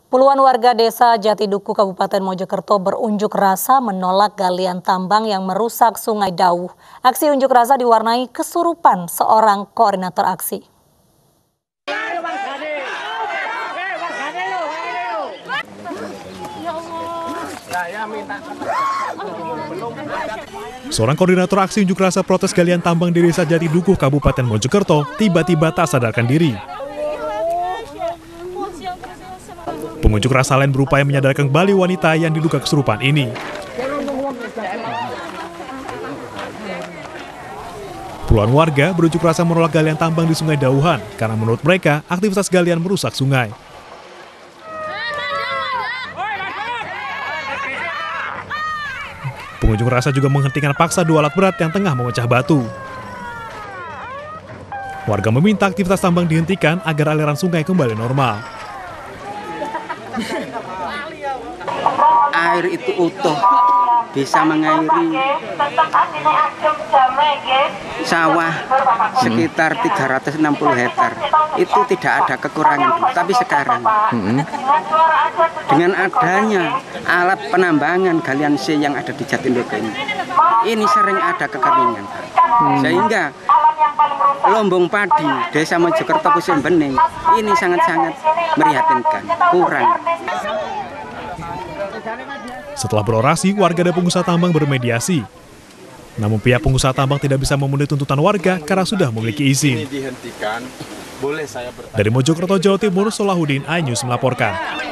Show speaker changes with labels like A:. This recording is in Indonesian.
A: Puluhan warga desa Jatiduku, Kabupaten Mojokerto berunjuk rasa menolak galian tambang yang merusak Sungai Dauh. Aksi unjuk rasa diwarnai kesurupan seorang koordinator aksi.
B: Seorang koordinator aksi unjuk rasa protes galian tambang di desa Jatiduku, Kabupaten Mojokerto, tiba-tiba tak sadarkan diri. Pengunjuk rasa lain berupaya menyadarkan kembali wanita yang diduga kesurupan ini. Puluhan warga berunjuk rasa menolak galian tambang di Sungai Dauhan karena menurut mereka aktivitas galian merusak sungai. Pengunjuk rasa juga menghentikan paksa dua alat berat yang tengah memecah batu. Warga meminta aktivitas tambang dihentikan agar aliran sungai kembali normal.
C: Air itu utuh, bisa mengairi sawah sekitar 360 hektar. Itu tidak ada kekurangan, tapi sekarang dengan adanya alat penambangan galian C yang ada di Jatiduku ini sering ada kekeringan, sehingga lombong padi Desa Mojokerto Pusim Bening ini sangat-sangat merihatinkan, kurang.
B: Setelah berorasi, warga dan pengusaha tambang bermediasi. Namun pihak pengusaha tambang tidak bisa memenuhi tuntutan warga karena sudah memiliki izin. Dari Mojokerto, Jawa Timur, Solahuddin, iNews melaporkan.